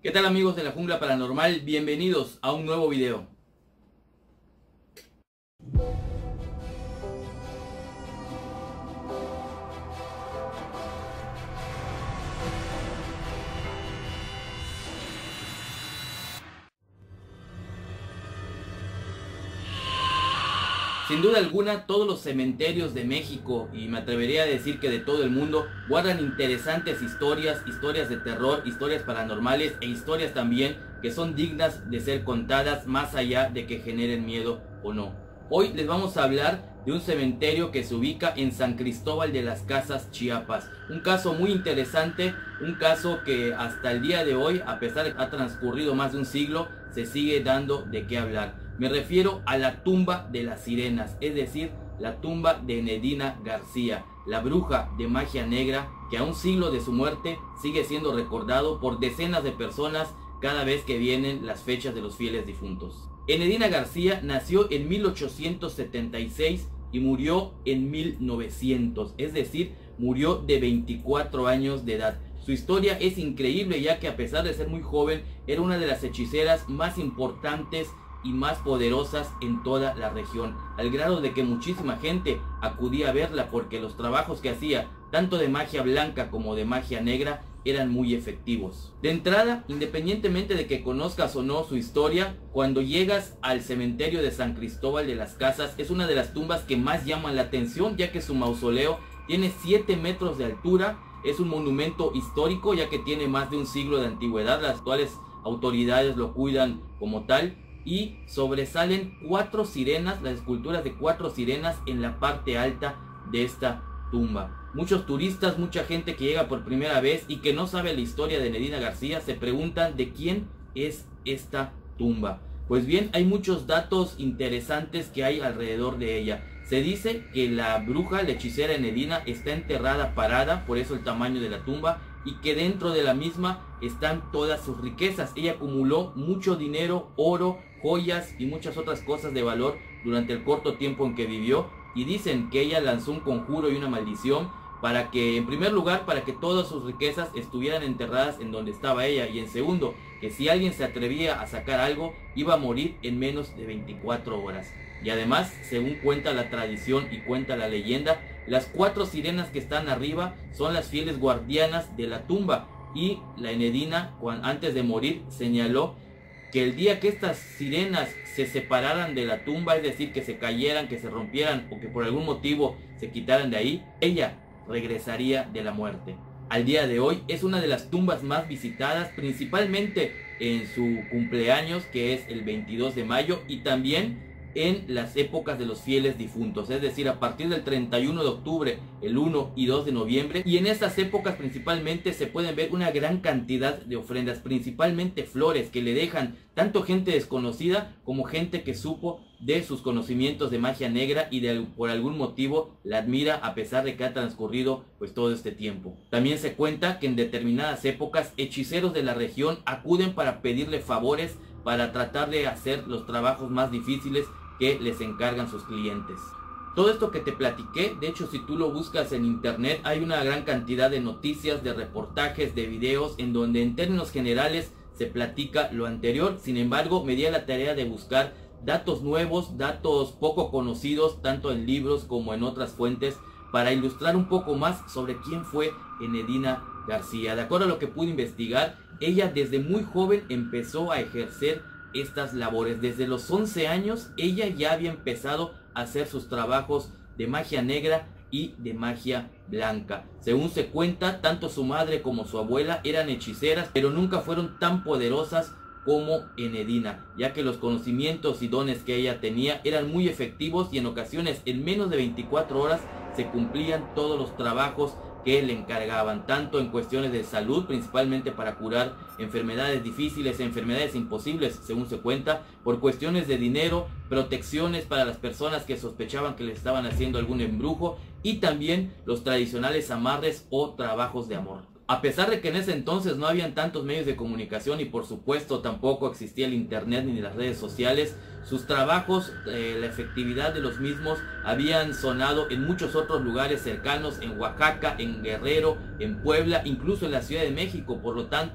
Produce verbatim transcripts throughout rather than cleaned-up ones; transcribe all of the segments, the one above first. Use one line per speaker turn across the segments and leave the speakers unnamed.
¿Qué tal, amigos de la Jungla Paranormal? Bienvenidos a un nuevo video. Sin duda alguna, todos los cementerios de México, y me atrevería a decir que de todo el mundo, guardan interesantes historias, historias de terror, historias paranormales e historias también que son dignas de ser contadas más allá de que generen miedo o no. Hoy les vamos a hablar de un cementerio que se ubica en San Cristóbal de las Casas, Chiapas. Un caso muy interesante, un caso que hasta el día de hoy, a pesar de que ha transcurrido más de un siglo, se sigue dando de qué hablar. Me refiero a la tumba de las sirenas, es decir, la tumba de Enedina García, la bruja de magia negra que a un siglo de su muerte sigue siendo recordado por decenas de personas cada vez que vienen las fechas de los fieles difuntos. Enedina García nació en mil ochocientos setenta y seis y murió en mil novecientos, es decir, murió de veinticuatro años de edad. Su historia es increíble, ya que a pesar de ser muy joven, era una de las hechiceras más importantes y más poderosas en toda la región, al grado de que muchísima gente acudía a verla porque los trabajos que hacía, tanto de magia blanca como de magia negra, eran muy efectivos. De entrada, independientemente de que conozcas o no su historia, cuando llegas al cementerio de San Cristóbal de las Casas, es una de las tumbas que más llaman la atención, ya que su mausoleo tiene siete metros de altura, es un monumento histórico, ya que tiene más de un siglo de antigüedad, las actuales autoridades lo cuidan como tal, y sobresalen cuatro sirenas, las esculturas de cuatro sirenas en la parte alta de esta tumba. Muchos turistas, mucha gente que llega por primera vez y que no sabe la historia de Enedina García se preguntan de quién es esta tumba. Pues bien, hay muchos datos interesantes que hay alrededor de ella. Se dice que la bruja, la hechicera Enedina, está enterrada parada, por eso el tamaño de la tumba, y que dentro de la misma están todas sus riquezas. Ella acumuló mucho dinero, oro, joyas y muchas otras cosas de valor durante el corto tiempo en que vivió, y dicen que ella lanzó un conjuro y una maldición para que, en primer lugar, para que todas sus riquezas estuvieran enterradas en donde estaba ella, y en segundo, que si alguien se atrevía a sacar algo, iba a morir en menos de veinticuatro horas. Y además, según cuenta la tradición y cuenta la leyenda, las cuatro sirenas que están arriba son las fieles guardianas de la tumba, y la Enedina, antes de morir, señaló que el día que estas sirenas se separaran de la tumba, es decir, que se cayeran, que se rompieran o que por algún motivo se quitaran de ahí, ella regresaría de la muerte. Al día de hoy es una de las tumbas más visitadas, principalmente en su cumpleaños, que es el veintidós de mayo, y también en las épocas de los fieles difuntos, es decir, a partir del treinta y uno de octubre, el uno y dos de noviembre, y en estas épocas principalmente se pueden ver una gran cantidad de ofrendas, principalmente flores que le dejan tanto gente desconocida como gente que supo de sus conocimientos de magia negra y de, por algún motivo la admira a pesar de que ha transcurrido pues todo este tiempo. También se cuenta que en determinadas épocas hechiceros de la región acuden para pedirle favores, para tratar de hacer los trabajos más difíciles que les encargan sus clientes. Todo esto que te platiqué, de hecho, si tú lo buscas en internet, hay una gran cantidad de noticias, de reportajes, de videos, en donde en términos generales se platica lo anterior. Sin embargo, me di a la tarea de buscar datos nuevos, datos poco conocidos, tanto en libros como en otras fuentes, para ilustrar un poco más sobre quién fue Enedina García. De acuerdo a lo que pude investigar, ella desde muy joven empezó a ejercer estas labores. Desde los once años ella ya había empezado a hacer sus trabajos de magia negra y de magia blanca. Según se cuenta, tanto su madre como su abuela eran hechiceras, pero nunca fueron tan poderosas como Enedina, ya que los conocimientos y dones que ella tenía eran muy efectivos, y en ocasiones en menos de veinticuatro horas se cumplían todos los trabajos que le encargaban, tanto en cuestiones de salud, principalmente para curar enfermedades difíciles, enfermedades imposibles, según se cuenta, por cuestiones de dinero, protecciones para las personas que sospechaban que les estaban haciendo algún embrujo, y también los tradicionales amarres o trabajos de amor. A pesar de que en ese entonces no habían tantos medios de comunicación y por supuesto tampoco existía el internet ni las redes sociales, sus trabajos, eh, la efectividad de los mismos habían sonado en muchos otros lugares cercanos, en Oaxaca, en Guerrero, en Puebla, incluso en la Ciudad de México. Por lo tanto,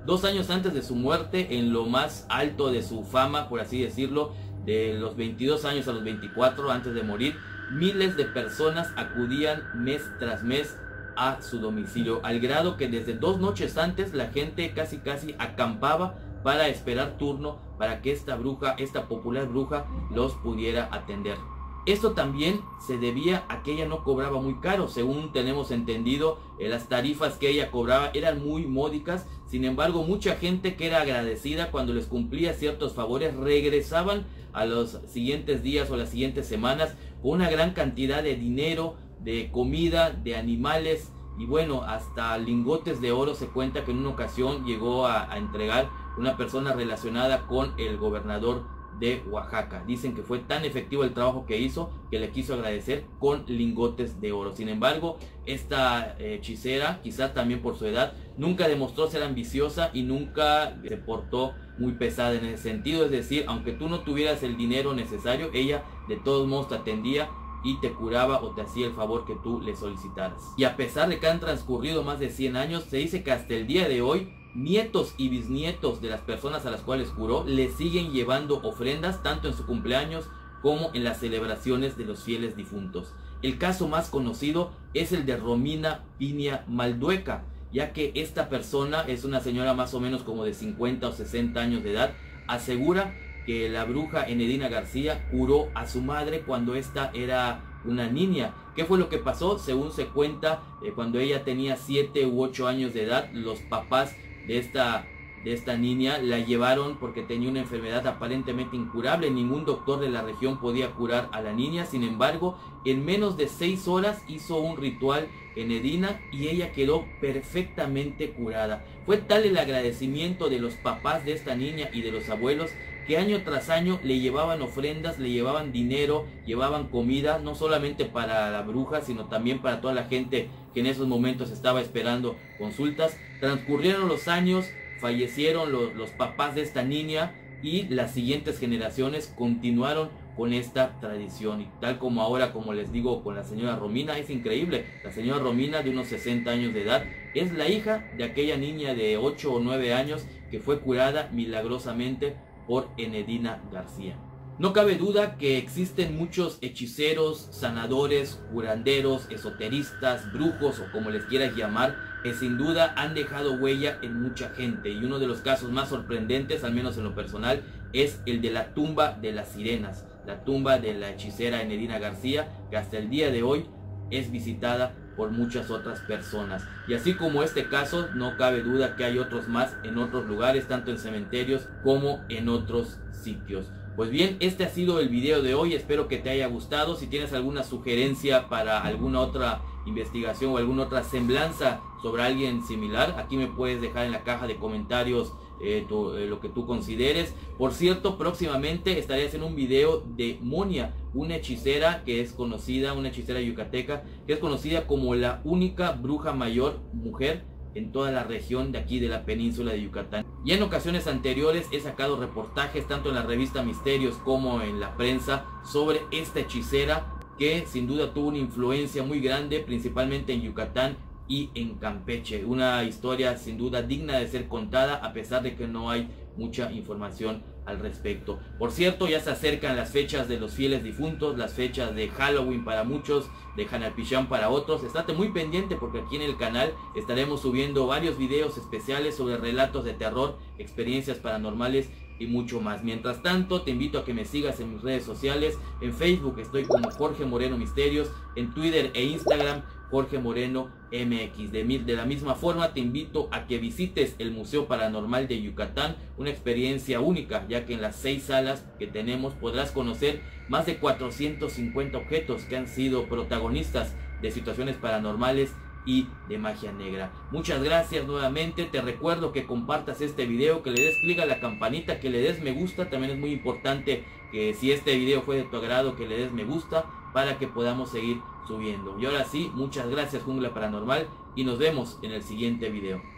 Dos años antes de su muerte, en lo más alto de su fama, por así decirlo, de los veintidós años a los veinticuatro, antes de morir, miles de personas acudían mes tras mes a su domicilio, al grado que desde dos noches antes la gente casi casi acampaba para esperar turno para que esta bruja, esta popular bruja, los pudiera atender. Esto también se debía a que ella no cobraba muy caro. Según tenemos entendido, eh, las tarifas que ella cobraba eran muy módicas. Sin embargo, mucha gente que era agradecida cuando les cumplía ciertos favores regresaban a los siguientes días o las siguientes semanas con una gran cantidad de dinero, de comida, de animales y bueno, hasta lingotes de oro. Se cuenta que en una ocasión llegó a, a entregar una persona relacionada con el gobernador de Oaxaca. Dicen que fue tan efectivo el trabajo que hizo que le quiso agradecer con lingotes de oro. Sin embargo, esta hechicera, quizás también por su edad, nunca demostró ser ambiciosa y nunca se portó muy pesada en ese sentido. Es decir, aunque tú no tuvieras el dinero necesario, ella de todos modos te atendía y te curaba o te hacía el favor que tú le solicitaras. Y a pesar de que han transcurrido más de cien años, se dice que hasta el día de hoy nietos y bisnietos de las personas a las cuales curó le siguen llevando ofrendas tanto en su cumpleaños como en las celebraciones de los fieles difuntos. El caso más conocido es el de Romina Piña Maldueca, ya que esta persona es una señora más o menos como de cincuenta o sesenta años de edad. Asegura que la bruja Enedina García curó a su madre cuando ésta era una niña. ¿Qué fue lo que pasó? Según se cuenta, eh, cuando ella tenía siete u ocho años de edad, los papás de esta, de esta niña la llevaron porque tenía una enfermedad aparentemente incurable. Ningún doctor de la región podía curar a la niña. Sin embargo, en menos de seis horas hizo un ritual Enedina y ella quedó perfectamente curada. Fue tal el agradecimiento de los papás de esta niña y de los abuelos que año tras año le llevaban ofrendas, le llevaban dinero, llevaban comida, no solamente para la bruja, sino también para toda la gente que en esos momentos estaba esperando consultas. Transcurrieron los años, fallecieron los, los papás de esta niña y las siguientes generaciones continuaron con esta tradición. Y tal como ahora, como les digo, con la señora Romina, es increíble. La señora Romina, de unos sesenta años de edad, es la hija de aquella niña de ocho o nueve años que fue curada milagrosamente por Enedina García. No cabe duda que existen muchos hechiceros, sanadores, curanderos, esoteristas, brujos o como les quieras llamar, que sin duda han dejado huella en mucha gente. Y uno de los casos más sorprendentes, al menos en lo personal, es el de la tumba de las sirenas, la tumba de la hechicera Enedina García, que hasta el día de hoy es visitada por muchas otras personas. Y así como este caso, no cabe duda que hay otros más en otros lugares, tanto en cementerios como en otros sitios. Pues bien, este ha sido el video de hoy, espero que te haya gustado. Si tienes alguna sugerencia para alguna otra investigación o alguna otra semblanza sobre alguien similar, aquí me puedes dejar en la caja de comentarios eh, tu, eh, lo que tú consideres. Por cierto, próximamente estaré haciendo un video de Monia, una hechicera que es conocida, una hechicera yucateca, que es conocida como la única bruja mayor mujer en toda la región de aquí de la península de Yucatán. Y en ocasiones anteriores he sacado reportajes tanto en la revista Misterios como en la prensa sobre esta hechicera que sin duda tuvo una influencia muy grande, principalmente en Yucatán y en Campeche. Una historia sin duda digna de ser contada, a pesar de que no hay mucha información al respecto. Por cierto, ya se acercan las fechas de los fieles difuntos, las fechas de Halloween para muchos, de Hanalpichán para otros. Estate muy pendiente porque aquí en el canal estaremos subiendo varios videos especiales sobre relatos de terror, experiencias paranormales y mucho más. Mientras tanto, te invito a que me sigas en mis redes sociales. En Facebook estoy como Jorge Moreno Misterios, en Twitter e Instagram Jorge Moreno M X. De, de la misma forma te invito a que visites el Museo Paranormal de Yucatán, una experiencia única, ya que en las seis salas que tenemos podrás conocer más de cuatrocientos cincuenta objetos que han sido protagonistas de situaciones paranormales y de magia negra. Muchas gracias nuevamente. Te recuerdo que compartas este video, que le des clic a la campanita, que le des me gusta. También es muy importante que si este video fue de tu agrado, que le des me gusta para que podamos seguir subiendo. Y ahora sí, muchas gracias Jungla Paranormal y nos vemos en el siguiente video.